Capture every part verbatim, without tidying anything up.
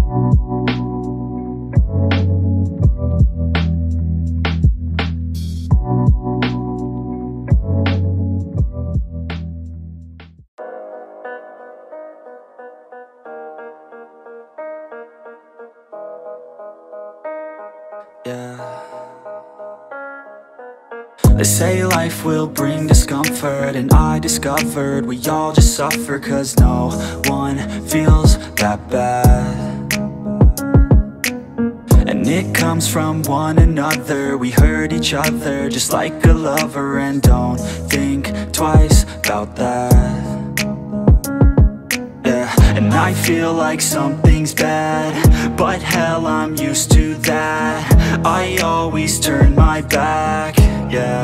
Yeah. They say life will bring discomfort, and I discovered we all just suffer, cause no one feels that bad. And it comes from one another, we hurt each other just like a lover, and don't think twice about that. Yeah, and I feel like something's bad, but hell, I'm used to that. I always turn my back, yeah.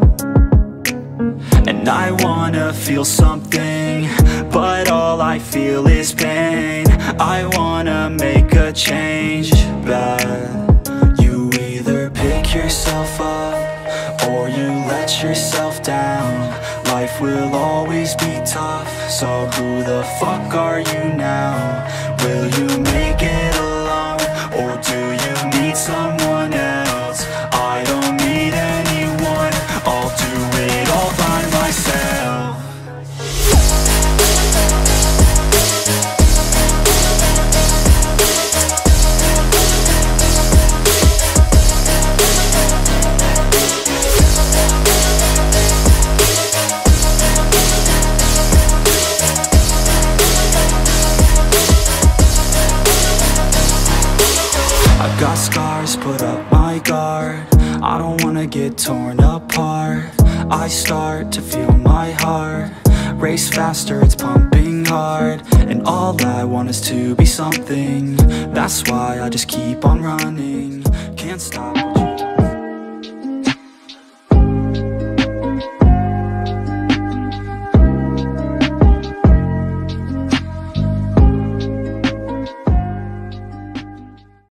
And I wanna feel something, but all I feel is pain. I wanna make a change, but you either pick yourself up or you let yourself down. Life will always be tough, so who the fuck are you now? Will you make it alone, or do you need someone else? I don't need anyone, I'll do it all by myself. I've got scars, put up my guard. I don't wanna get torn apart. I start to feel my heart race faster, it's pumping hard. And all I want is to be something. That's why I just keep on running.